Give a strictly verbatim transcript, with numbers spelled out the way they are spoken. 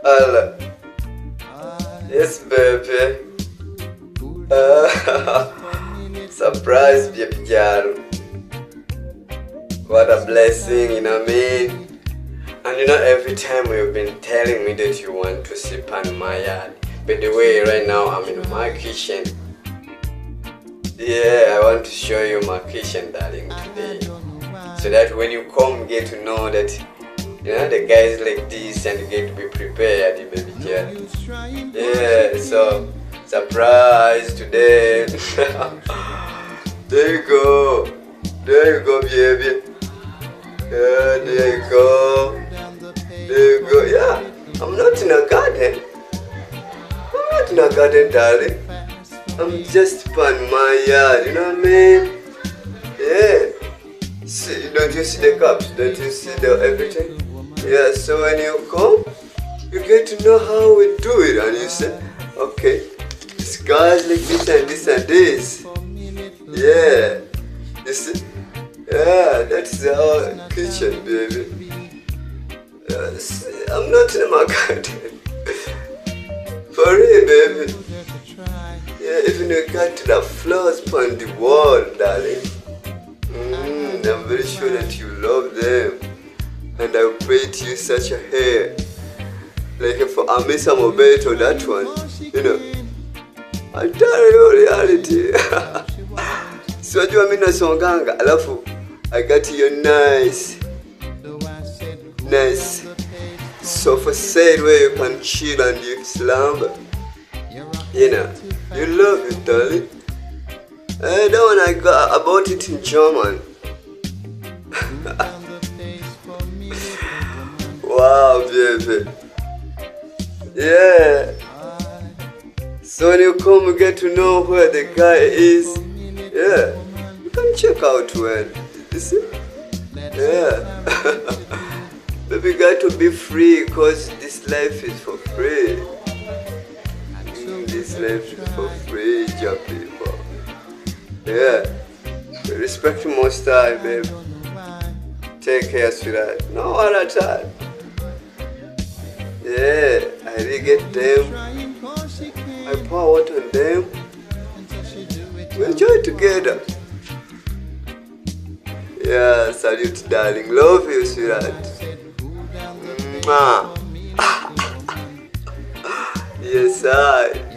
Allah. Yes, baby. Uh, surprise, baby girl. What a blessing, you know what I mean? And you know, every time you've been telling me that you want to sip on my yard. By the way, right now I'm in my kitchen. Yeah, I want to show you my kitchen, darling, today. So that when you come, get to know that, you know, the guys like this and you get to be prepared, baby girl. Yeah, so, surprise today. There you go. There you go, baby. Yeah, there you go. There you go. Yeah, I'm not in a garden. I'm not in a garden, darling. I'm just on my yard, you know what I mean? Yeah. See, don't you see the cups? Don't you see the everything? Yeah, so when you come, you get to know how we do it. And you say, okay, this guy's like this and this and this. Yeah. You see? Yeah, that's our kitchen, baby. Yeah, see, I'm not in my garden. For real, baby. Yeah, even you got to the flowers on the wall, darling. Mm, I'm very sure that you love them. And I paint you such a hair. Like for Amisa Mobeto, that one. You know. I tell you reality. So do you mean a songanga? Alafu, I got you nice. Nice sofa set where you can chill and you slumber. You know. You love it, darling. I don't want to go about it in German. Wow, baby. Yeah. So when you come, you get to know where the guy is. Yeah. You can check out when. You see? Yeah. Baby, you got to be free because this life is for free. This life is for free, job people. Yeah. Respect you most time, babe. Take care, sweetheart. No one at all. Yeah, I really get them. I pour water on them. We enjoy together. Yeah, salute, darling. Love you, sweetheart. Mwah. Yes, I.